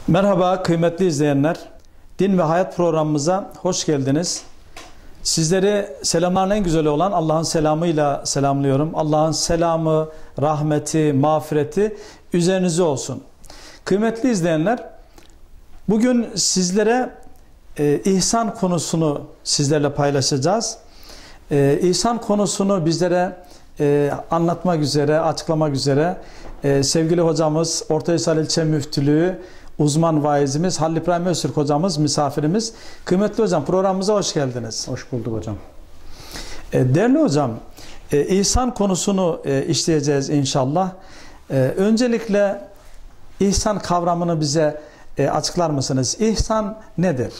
Merhaba kıymetli izleyenler. Din ve Hayat programımıza hoş geldiniz. Sizleri selamların en güzeli olan Allah'ın selamıyla selamlıyorum. Allah'ın selamı, rahmeti, mağfireti üzerinize olsun. Kıymetli izleyenler, bugün sizlere ihsan konusunu sizlerle paylaşacağız. İhsan konusunu bizlere anlatmak üzere, açıklamak üzere sevgili hocamız, Ortahisar İlçe Müftülüğü uzman vaizimiz Halil İbrahim Öztürk hocamız misafirimiz. Kıymetli hocam, programımıza hoş geldiniz. Hoş bulduk hocam. Değerli hocam, ihsan konusunu işleyeceğiz inşallah. Öncelikle ihsan kavramını bize açıklar mısınız? İhsan nedir?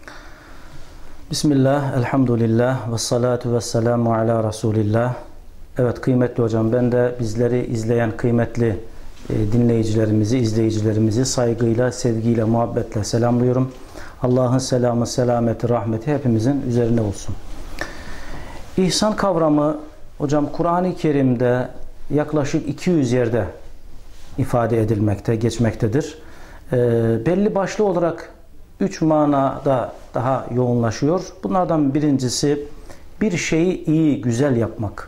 Bismillah, elhamdülillah ve salatu ve selamu ala Resulillah. Evet kıymetli hocam, ben de bizleri izleyen kıymetli dinleyicilerimizi, izleyicilerimizi saygıyla, sevgiyle, muhabbetle selamlıyorum. Allah'ın selamı, selameti, rahmeti hepimizin üzerine olsun. İhsan kavramı hocam Kur'an-ı Kerim'de yaklaşık 200 yerde ifade edilmekte, geçmektedir. Belli başlı olarak 3 manada daha yoğunlaşıyor. Bunlardan birincisi bir şeyi iyi, güzel yapmak.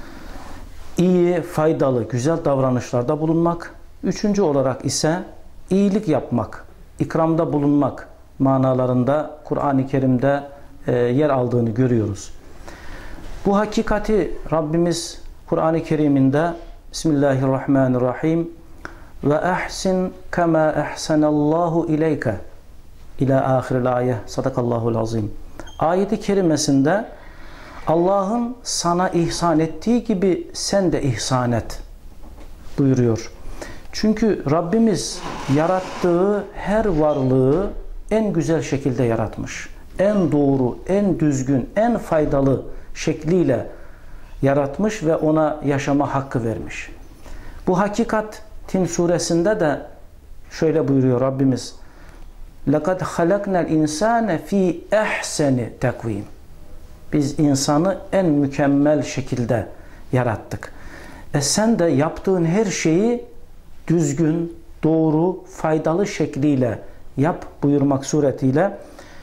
İyi, faydalı, güzel davranışlarda bulunmak. Üçüncü olarak ise iyilik yapmak, ikramda bulunmak manalarında Kur'an-ı Kerim'de yer aldığını görüyoruz. Bu hakikati Rabbimiz Kur'an-ı Kerim'inde Bismillahirrahmanirrahim ve ahsin kema ahsanallahu ileyke ila ahiril ayet. Sadakallahul azim. Ayet-i kerimesinde Allah'ın sana ihsan ettiği gibi sen de ihsan et buyuruyor. Çünkü Rabbimiz yarattığı her varlığı en güzel şekilde yaratmış. En doğru, en düzgün, en faydalı şekliyle yaratmış ve ona yaşama hakkı vermiş. Bu hakikat Tin suresinde de şöyle buyuruyor Rabbimiz. لَقَدْ خَلَقْنَا الْاِنْسَانَ ف۪ي اَحْسَنِ تَقْو۪يمٍ. Biz insanı en mükemmel şekilde yarattık. Sen de yaptığın her şeyi düzgün, doğru, faydalı şekliyle yap buyurmak suretiyle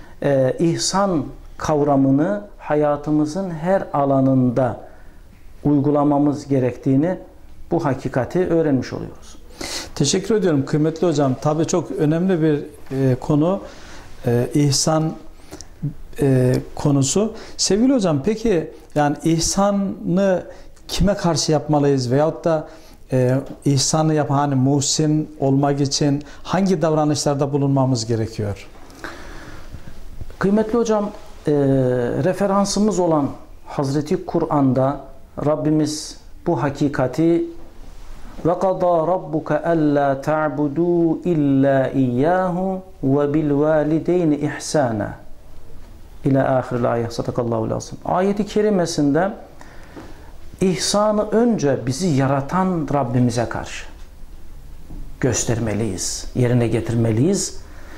ihsan kavramını hayatımızın her alanında uygulamamız gerektiğini, bu hakikati öğrenmiş oluyoruz. Teşekkür ediyorum kıymetli hocam. Tabii çok önemli bir konu ihsan konusu. Sevgili hocam, peki yani ihsanı kime karşı yapmalıyız veyahut da ihsanı yapan, hani muhsin olmak için hangi davranışlarda bulunmamız gerekiyor? Kıymetli hocam, referansımız olan Hazreti Kur'an'da Rabbimiz bu hakikati وَقَضَى رَبُّكَ أَلَّا تَعْبُدُوا إِلَّا إِيَّاهُ وَبِالْوَالِدَيْنِ إِحْسَانًا İlâ ahiril ayet. Sadakallahul azim. Ayet-i kerimesinde ihsanı önce bizi yaratan Rabbimize karşı göstermeliyiz, yerine getirmeliyiz.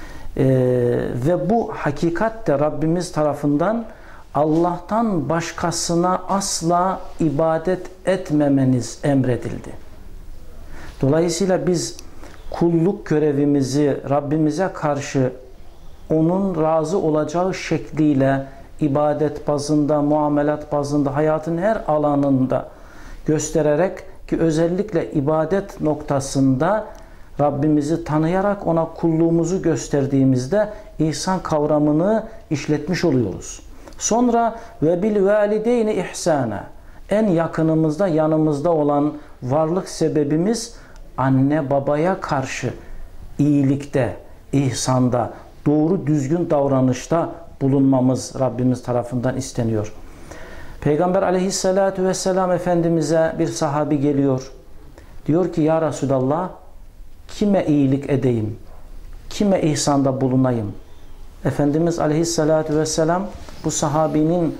Ve bu hakikat de Rabbimiz tarafından Allah'tan başkasına asla ibadet etmemeniz emredildi. Dolayısıyla biz kulluk görevimizi Rabbimize karşı onun razı olacağı şekliyle ibadet bazında, muamelat bazında, hayatın her alanında göstererek ki özellikle ibadet noktasında Rabbimizi tanıyarak ona kulluğumuzu gösterdiğimizde ihsan kavramını işletmiş oluyoruz. Sonra ve bil valideyni ihsana, en yakınımızda, yanımızda olan varlık sebebimiz anne babaya karşı iyilikte, ihsanda, doğru düzgün davranışta bulunmamız Rabbimiz tarafından isteniyor. Peygamber aleyhissalatu vesselam Efendimiz'e bir sahabi geliyor. Diyor ki ya Resulallah, kime iyilik edeyim? Kime ihsanda bulunayım? Efendimiz aleyhissalatu vesselam bu sahabinin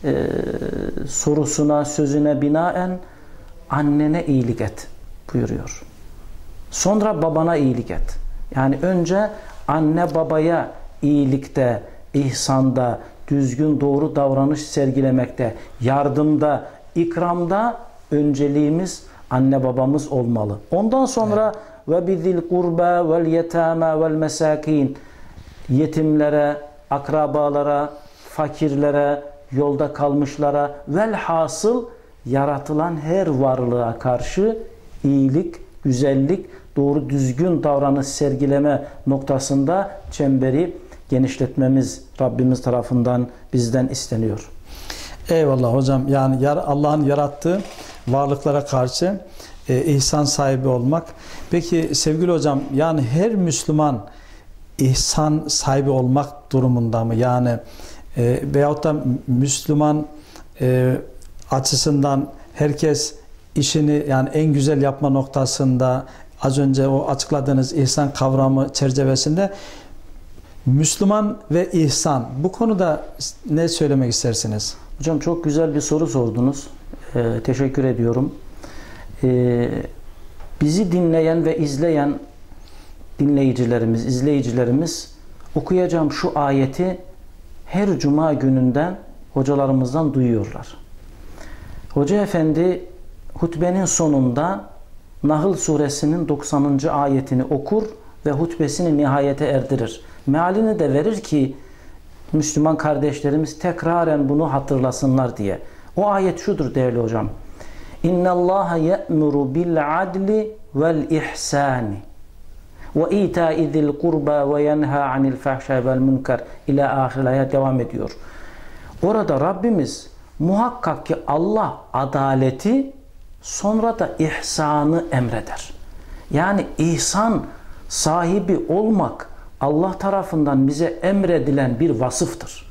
sorusuna, sözüne binaen annene iyilik et buyuruyor. Sonra babana iyilik et. Yani önce anne babaya iyilikte, ihsanda, düzgün doğru davranış sergilemekte, yardımda, ikramda önceliğimiz anne babamız olmalı. Ondan sonra ve bizil kurba vel yetama vel mesakin. Yetimlere, akrabalara, fakirlere, yolda kalmışlara, velhasıl yaratılan her varlığa karşı iyilik, güzellik, doğru düzgün davranış sergileme noktasında çemberi genişletmemiz Rabbimiz tarafından bizden isteniyor. Eyvallah hocam. Yani Allah'ın yarattığı varlıklara karşı ihsan sahibi olmak. Peki sevgili hocam, yani her Müslüman ihsan sahibi olmak durumunda mı? Yani veyahut da Müslüman açısından herkes işini yani en güzel yapma noktasında, az önce o açıkladığınız ihsan kavramı çerçevesinde Müslüman ve ihsan, bu konuda ne söylemek istersiniz? Hocam çok güzel bir soru sordunuz. Teşekkür ediyorum. Bizi dinleyen ve izleyen dinleyicilerimiz, izleyicilerimiz okuyacağım şu ayeti her cuma gününden hocalarımızdan duyuyorlar. Hoca efendi hutbenin sonunda Nahl suresinin 90. ayetini okur ve hutbesini nihayete erdirir. Mealini de verir ki Müslüman kardeşlerimiz tekraren bunu hatırlasınlar diye. O ayet şudur değerli hocam. İnna Allaha ye'muru bil adli vel ihsani ve ita'i zil kurba ve yenha anil fahşai vel münker ila ahir ayet devam ediyor. Orada Rabbimiz muhakkak ki Allah adaleti sonra da ihsanı emreder. Yani ihsan sahibi olmak Allah tarafından bize emredilen bir vasıftır.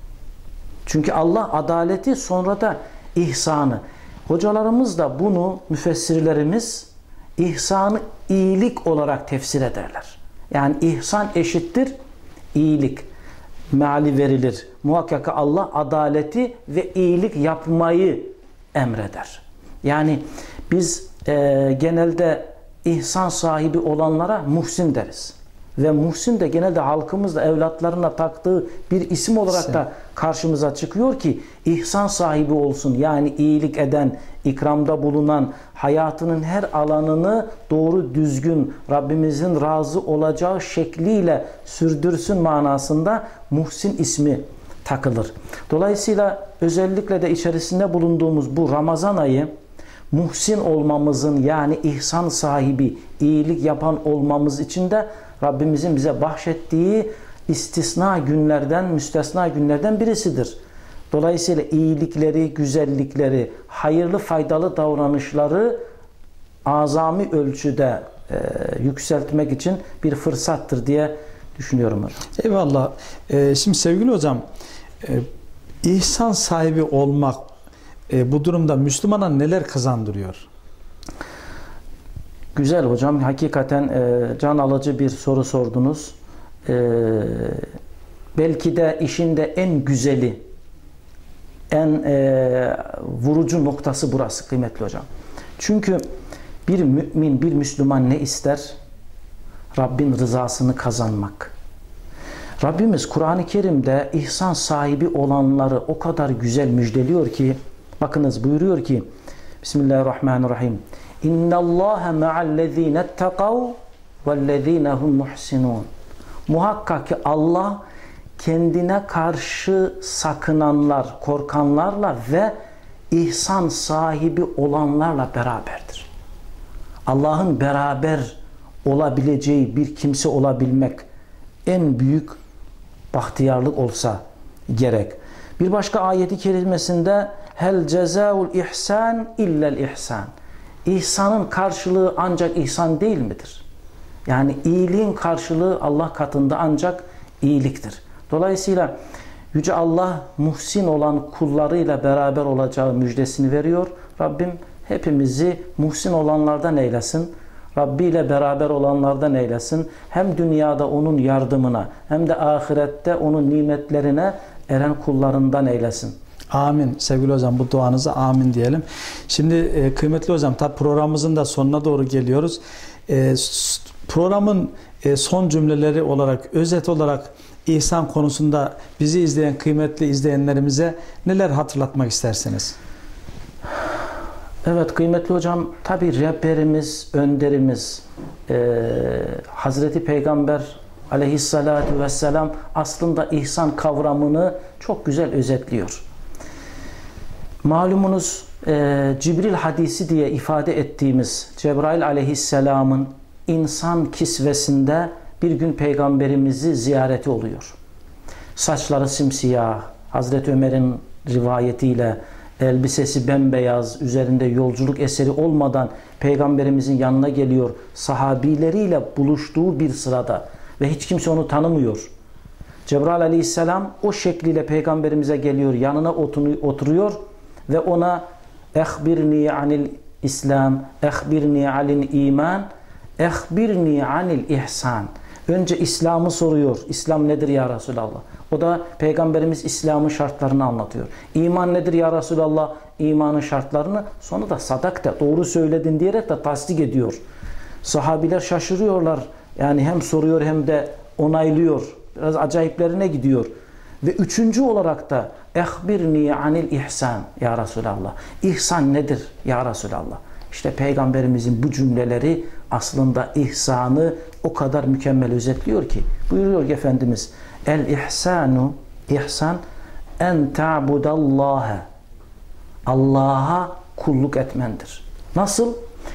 Çünkü Allah adaleti sonra da ihsanı. Hocalarımız da bunu, müfessirlerimiz ihsanı iyilik olarak tefsir ederler. Yani ihsan eşittir iyilik. Meali verilir. Muhakkak Allah adaleti ve iyilik yapmayı emreder. Yani biz genelde ihsan sahibi olanlara muhsin deriz. Ve muhsin de genelde halkımızda evlatlarına taktığı bir isim olarak da karşımıza çıkıyor ki ihsan sahibi olsun. Yani iyilik eden, ikramda bulunan, hayatının her alanını doğru düzgün Rabbimizin razı olacağı şekliyle sürdürsün manasında muhsin ismi takılır. Dolayısıyla özellikle de içerisinde bulunduğumuz bu Ramazan ayı muhsin olmamızın, yani ihsan sahibi, iyilik yapan olmamız için de Rabbimizin bize bahşettiği istisna günlerden, müstesna günlerden birisidir. Dolayısıyla iyilikleri, güzellikleri, hayırlı, faydalı davranışları azami ölçüde yükseltmek için bir fırsattır diye düşünüyorum hocam. Eyvallah. Şimdi sevgili hocam, ihsan sahibi olmak bu durumda Müslümana neler kazandırıyor? Güzel hocam. Hakikaten can alıcı bir soru sordunuz. Belki de işin de en güzeli, en vurucu noktası burası kıymetli hocam. Çünkü bir mümin, bir Müslüman ne ister? Rabbin rızasını kazanmak. Rabbimiz Kur'an-ı Kerim'de ihsan sahibi olanları o kadar güzel müjdeliyor ki, bakınız buyuruyor ki Bismillahirrahmanirrahim. İnnallâhe me'allezîne ettekav vellezînehum muhsinûn. Muhakkak ki Allah kendine karşı sakınanlar, korkanlarla ve ihsan sahibi olanlarla beraberdir. Allah'ın beraber olabileceği bir kimse olabilmek en büyük bahtiyarlık olsa gerek. Bir başka ayeti kerimesinde hel cezaul ihsan illel ihsan. İhsanın karşılığı ancak ihsan değil midir? Yani iyiliğin karşılığı Allah katında ancak iyiliktir. Dolayısıyla Yüce Allah muhsin olan kullarıyla beraber olacağı müjdesini veriyor. Rabbim hepimizi muhsin olanlardan eylesin. Rabbi ile beraber olanlardan eylesin. Hem dünyada onun yardımına hem de ahirette onun nimetlerine eren kullarından eylesin. Amin. Sevgili hocam, bu duanıza amin diyelim. Şimdi kıymetli hocam, tabi programımızın da sonuna doğru geliyoruz. Programın son cümleleri olarak, özet olarak ihsan konusunda bizi izleyen kıymetli izleyenlerimize neler hatırlatmak istersiniz? Evet kıymetli hocam, tabi rehberimiz, önderimiz Hazreti Peygamber aleyhissalatu vesselam aslında ihsan kavramını çok güzel özetliyor. Malumunuz Cibril hadisi diye ifade ettiğimiz Cebrail aleyhisselamın insan kisvesinde bir gün peygamberimizi ziyareti oluyor. Saçları simsiyah, Hazreti Ömer'in rivayetiyle elbisesi bembeyaz, üzerinde yolculuk eseri olmadan peygamberimizin yanına geliyor. Sahabileriyle buluştuğu bir sırada ve hiç kimse onu tanımıyor. Cebrail aleyhisselam o şekliyle peygamberimize geliyor, yanına oturuyor ve ona "Ehbirni anil İslam, ehbirni anil iman, ehbirni anil ihsan." Önce İslam'ı soruyor. İslam nedir ya Resulallah? O da Peygamberimiz İslam'ın şartlarını anlatıyor. İman nedir ya Resulallah? İmanın şartlarını. Sonra da sadakta, doğru söyledin diyerek de tasdik ediyor. Sahabiler şaşırıyorlar. Yani hem soruyor hem de onaylıyor. Biraz acayiplerine gidiyor. Ve üçüncü olarak da ehbirni anil ihsan ya Resulallah. İhsan nedir ya Resulallah? İşte Peygamberimizin bu cümleleri aslında ihsanı o kadar mükemmel özetliyor ki. Buyuruyor Efendimiz: El ihsanu, ihsan en ta'budallaha, Allah'a kulluk etmendir. Nasıl?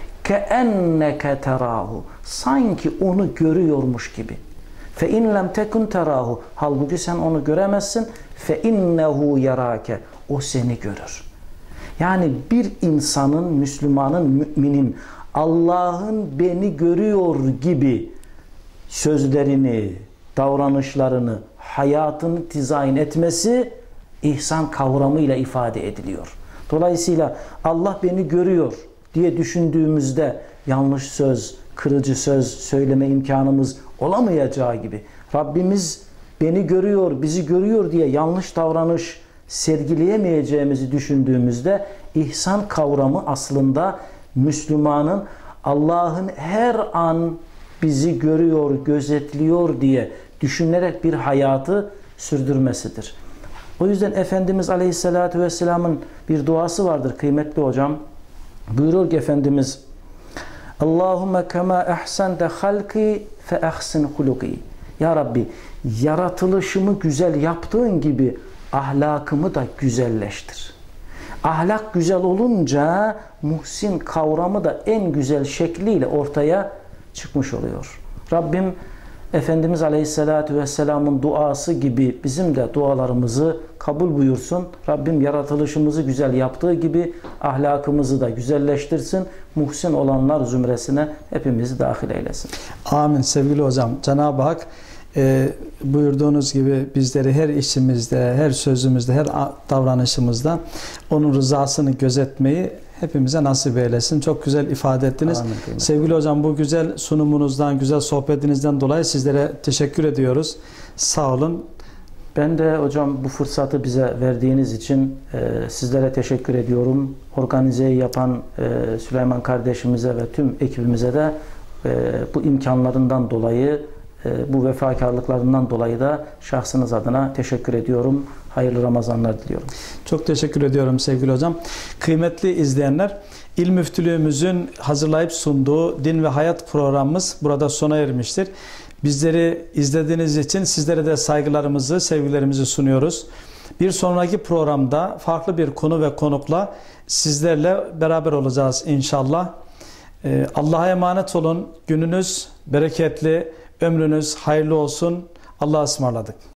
Keenneke terahu, sanki onu görüyormuş gibi. Fe in lem tekun terahu, halbuki sen onu göremezsin. Fe innehu yarake, o seni görür. Yani bir insanın, Müslümanın, müminin Allah'ın beni görüyor gibi sözlerini, davranışlarını, hayatını dizayn etmesi ihsan kavramıyla ifade ediliyor. Dolayısıyla Allah beni görüyor diye düşündüğümüzde yanlış söz, kırıcı söz söyleme imkanımız olamayacağı gibi Rabbimiz beni görüyor, bizi görüyor diye yanlış davranış sergileyemeyeceğimizi düşündüğümüzde ihsan kavramı aslında Müslümanın Allah'ın her an bizi görüyor, gözetliyor diye düşünerek bir hayatı sürdürmesidir. O yüzden Efendimiz Aleyhisselatü Vesselam'ın bir duası vardır kıymetli hocam. Buyurur ki Efendimiz: Allahümme kema ehsente halki fe ehsin huluki. Ya Rabbi, yaratılışımı güzel yaptığın gibi ahlakımı da güzelleştir. Ahlak güzel olunca muhsin kavramı da en güzel şekliyle ortaya çıkmış oluyor. Rabbim Efendimiz Aleyhisselatü Vesselam'ın duası gibi bizim de dualarımızı kabul buyursun. Rabbim yaratılışımızı güzel yaptığı gibi ahlakımızı da güzelleştirsin. Muhsin olanlar zümresine hepimizi dahil eylesin. Amin sevgili hocam. Cenab-ı Hak buyurduğunuz gibi bizleri her işimizde, her sözümüzde, her davranışımızda onun rızasını gözetmeyi hepimize nasip eylesin. Çok güzel ifade ettiniz. Amin. Sevgili hocam, bu güzel sunumunuzdan, güzel sohbetinizden dolayı sizlere teşekkür ediyoruz. Sağ olun. Ben de hocam bu fırsatı bize verdiğiniz için sizlere teşekkür ediyorum. Organizeyi yapan Süleyman kardeşimize ve tüm ekibimize de bu imkanlarından dolayı, bu vefakarlıklarından dolayı da şahsınız adına teşekkür ediyorum. Hayırlı Ramazanlar diliyorum. Çok teşekkür ediyorum sevgili hocam. Kıymetli izleyenler, İl Müftülüğümüzün hazırlayıp sunduğu Din ve Hayat programımız burada sona ermiştir. Bizleri izlediğiniz için sizlere de saygılarımızı, sevgilerimizi sunuyoruz. Bir sonraki programda farklı bir konu ve konukla sizlerle beraber olacağız inşallah. Allah'a emanet olun. Gününüz bereketli, ömrünüz hayırlı olsun. Allah'a ısmarladık.